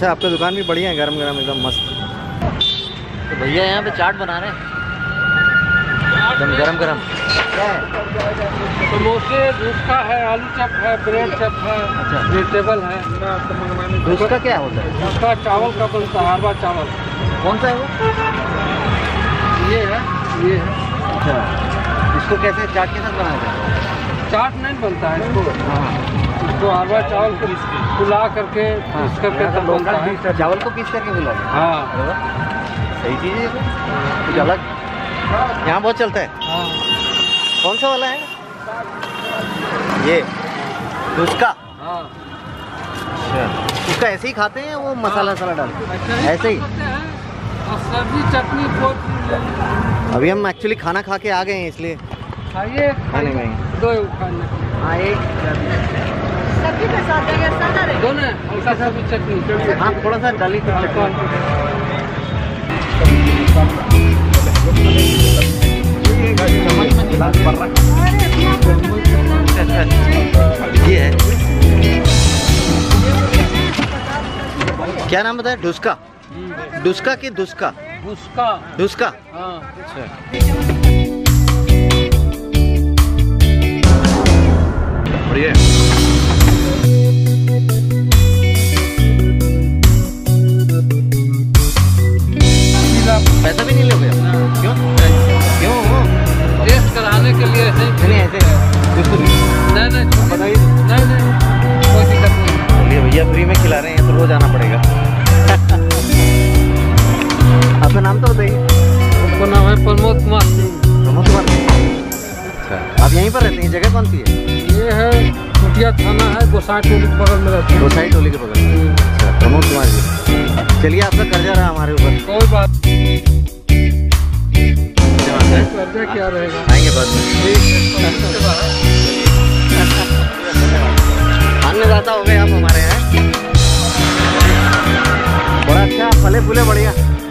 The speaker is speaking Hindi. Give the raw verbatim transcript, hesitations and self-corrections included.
अच्छा, आपका दुकान भी बढ़िया है, गरम गरम एकदम मस्त। तो भैया यहाँ पे चाट बना रहे हैं एकदम गरम गरम। समोसे, धुसका है, आलू चप है, ब्रेड चप है, अच्छा वेजिटेबल है। धुसका क्या होता है? धुसका चावल का बनता है, अरवा चावल। कौन सा है वो? ये है, ये है। अच्छा, इसको कैसे चाट के साथ बनाया जाता है? चाट नहीं बनता है इसको। हाँ, इसको अरवा चावल को फुला करके पीस करके तब बनता है। चावल को पीस करके फुला? हाँ, सही चीज़ है, कुछ अलग यहाँ बहुत चलता है। हाँ। कौन सा वाला है ये? धुसका? हाँ। अच्छा, उसका ऐसे ही खाते हैं वो मसाला वसाला डाल के? ऐसे ही और सब्जी चटनी को। अभी हम एक्चुअली खाना खा के आ गए हैं, इसलिए खाइए खाने में दो खाने। हाँ, एक सब्जी के साथ देंगे, सादा रहेगा। दोनों हल्का सब्जी चटनी। हाँ, थोड़ा सा डाली तो हल्का ये है। क्या नाम बताया? धुसका? धुसका की धुसका? धुसका। धुसका? हाँ। अच्छा, बढ़िया। पैसा भी नहीं लोगे? क्यों क्यों? टेस्ट कराने के लिए ऐसे। नहीं ऐसे बिल्कुल नहीं नहीं बताइए। नहीं नहीं कोई दिक्कत नहीं। चलिए भैया, फ्री में खिला रहे हैं तो रोज आना पड़ेगा। आपका नाम तो बताइए। उसका नाम है प्रमोद कुमार सिंह। प्रमोद कुमार। अच्छा, आप यहीं पर रहते हैं? जगह कौन सी है? ये है कुटिया थाना है, गोसाई टोली के बगल में रहते हैं। गोसाई टोली के बगल में। अच्छा, प्रमोद कुमार जी। चलिए, आपका कर्जा रहा हमारे ऊपर। कोई बात है? कर्जा क्या रहेगा, आएंगे बाद में। अन्नदाता हो गए आप हमारे यहाँ। बड़ा अच्छा, फले फूले बढ़िया।